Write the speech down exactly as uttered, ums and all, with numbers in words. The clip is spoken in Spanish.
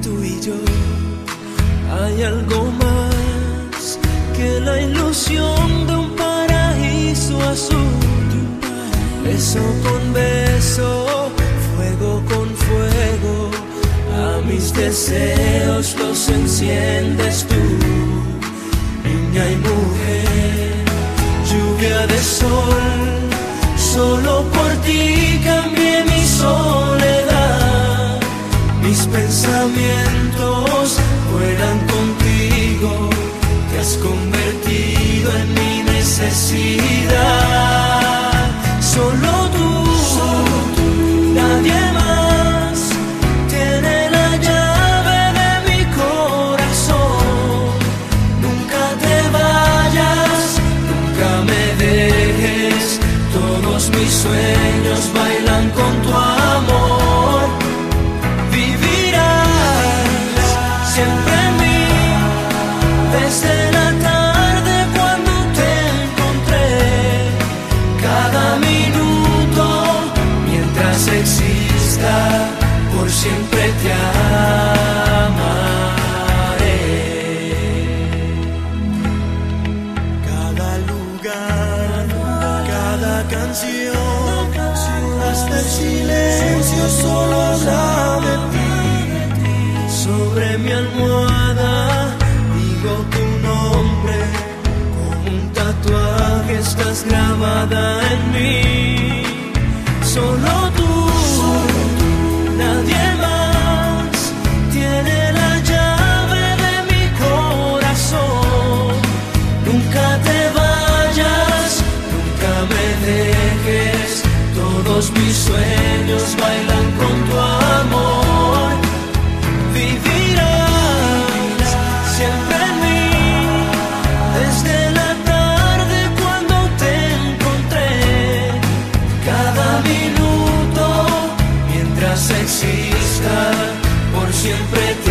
tú y yo hay algo más que la ilusión de un paraíso azul. Beso con beso, fuego con fuego, a mis deseos los enciendes tú, niña y mujer. Lluvia de sol, solo por ti cambié mi soledad. Mis pensamientos vuelan contigo, te has convertido en mi necesidad. Solo tú, solo tú, nadie más tiene la llave de mi corazón. Nunca te vayas, nunca me dejes, todos mis sueños bailan con tu amor. Vivirás siempre en mí, desde la tarde cuando te encontré. Cada minuto, mientras exista, por siempre te amaré. Cada lugar, cada canción, hasta el silencio solo habla de ti. Sobre mi almohada digo tu nombre, como un tatuaje estás grabada en mí. Solo tú, solo tú, nadie más tiene la llave de mi corazón. Nunca te vayas, nunca me dejes, todos mis sueños bailan con tu amor. Vivirás siempre en mí, desde la tarde cuando te encontré. Cada minuto, mientras exista, por siempre te